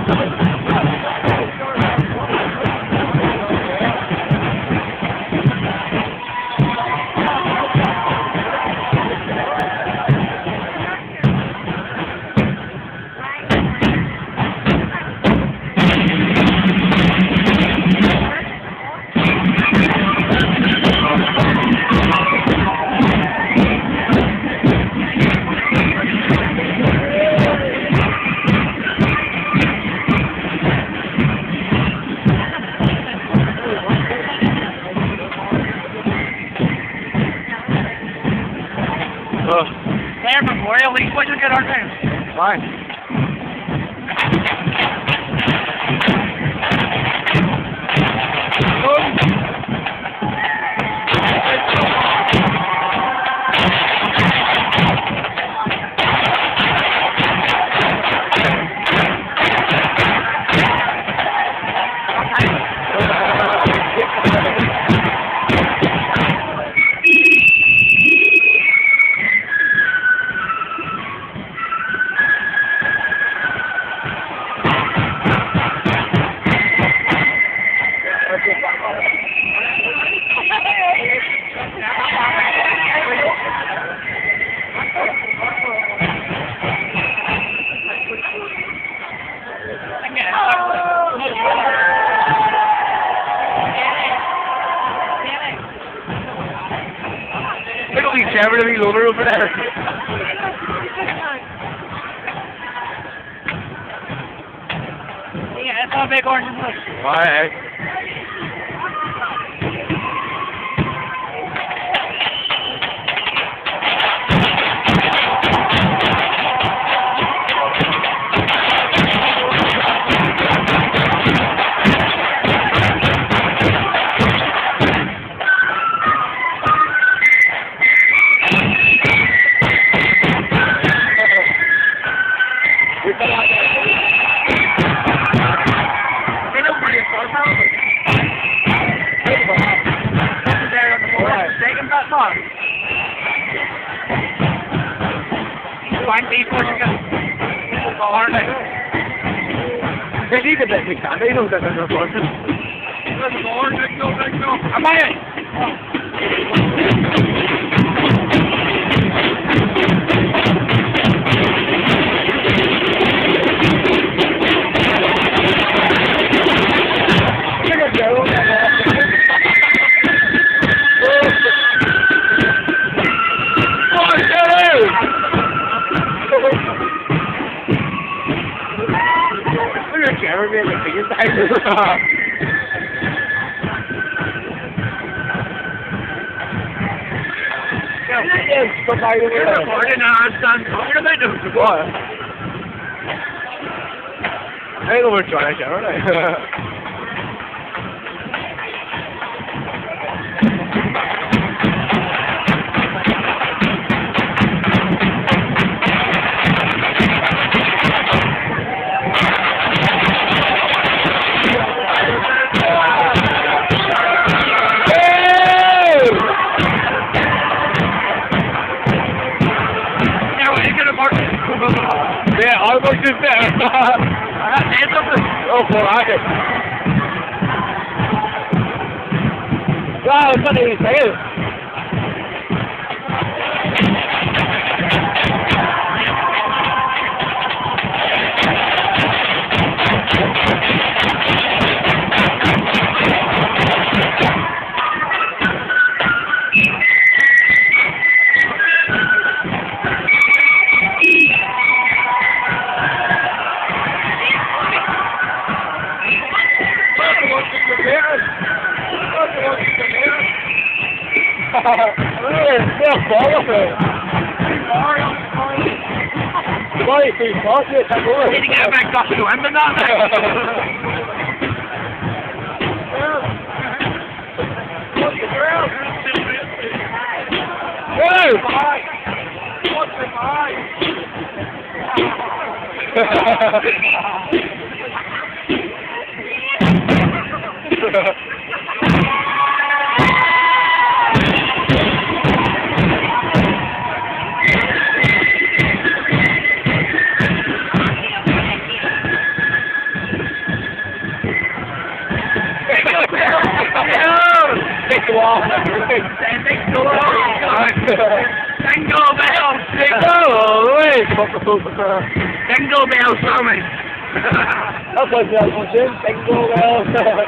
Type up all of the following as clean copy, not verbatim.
There, Memorial League, what you get our name? Fine. Look at these Trevor, the wee loader over there. Yeah, it's not a big orange and blue. Alright. They need a bit of candy, you know, that they're working. There's more, big go. Am I in? Never been the biggest time. I know we're trying to shower now. Yeah, I was just there. I had to say something. Oh, poor Arthur. Wow, I couldn't even say it. I need to get back up to him, but not Jingle bells! Jingle bells, Tommy! That's what I'm watching. Jingle bells.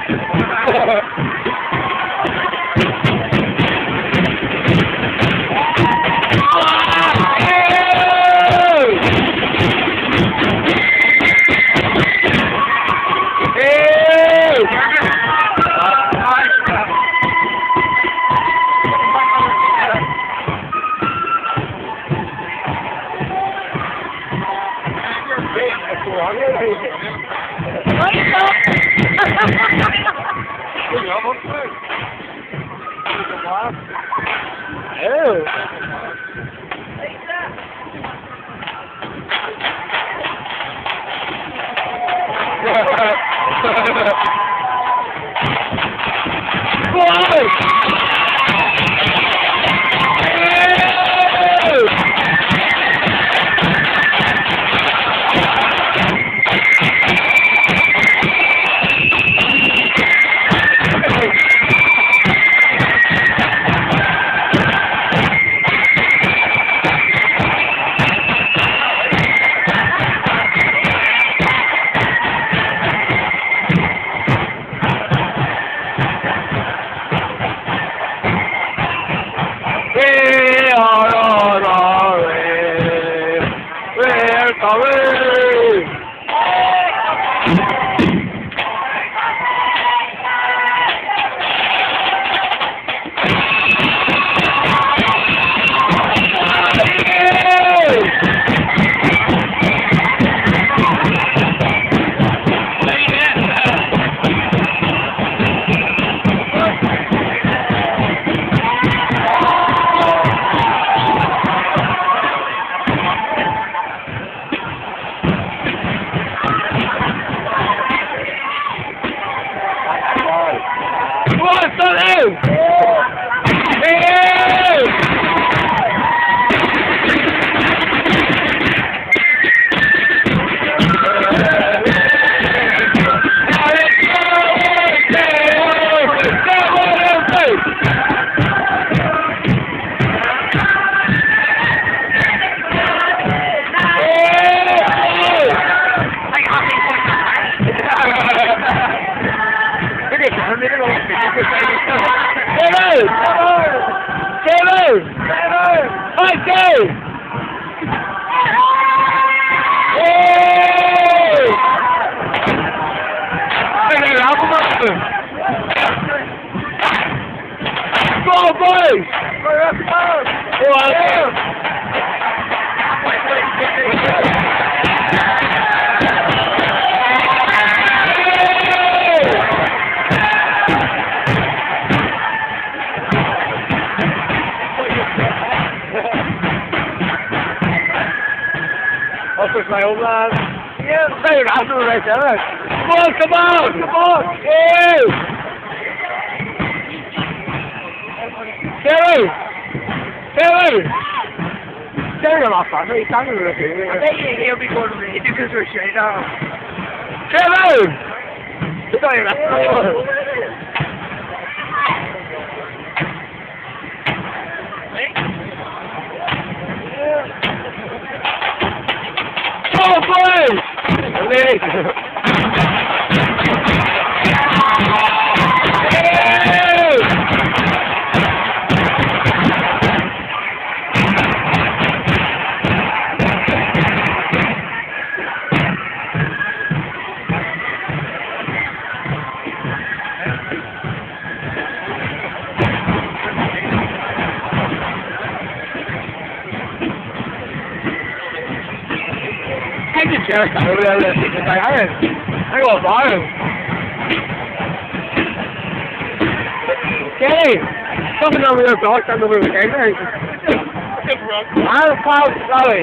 Go, boys! That's my old lad. Yeah, They're after me right there. come on! Hey! Terry! Terry, I'm off that. He's standing with us. I bet he'll be going to read because we're straight now. Terry! It's not even Oh, boys! I can check over there. I go buy him. Okay. Something over there, dog. I'm over the game. I'm a cloud sorry.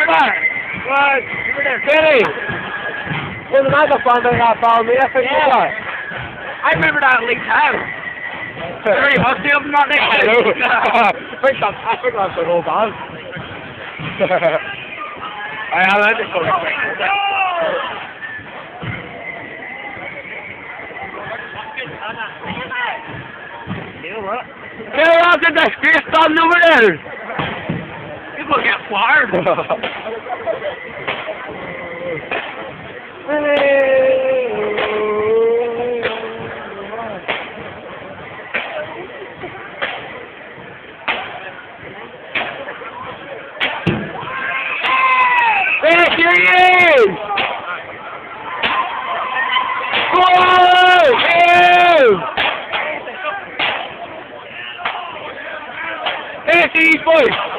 bar. What? You were there. Kenny! Well, the microphone they got found me. I think Yeah. I remember that at Lee's house. There he was, still not there. I forgot the whole band. I had to go. You know what? Get out of the space stand over there! People get fired. Hey, here he is! Goal! Hey, see these boys!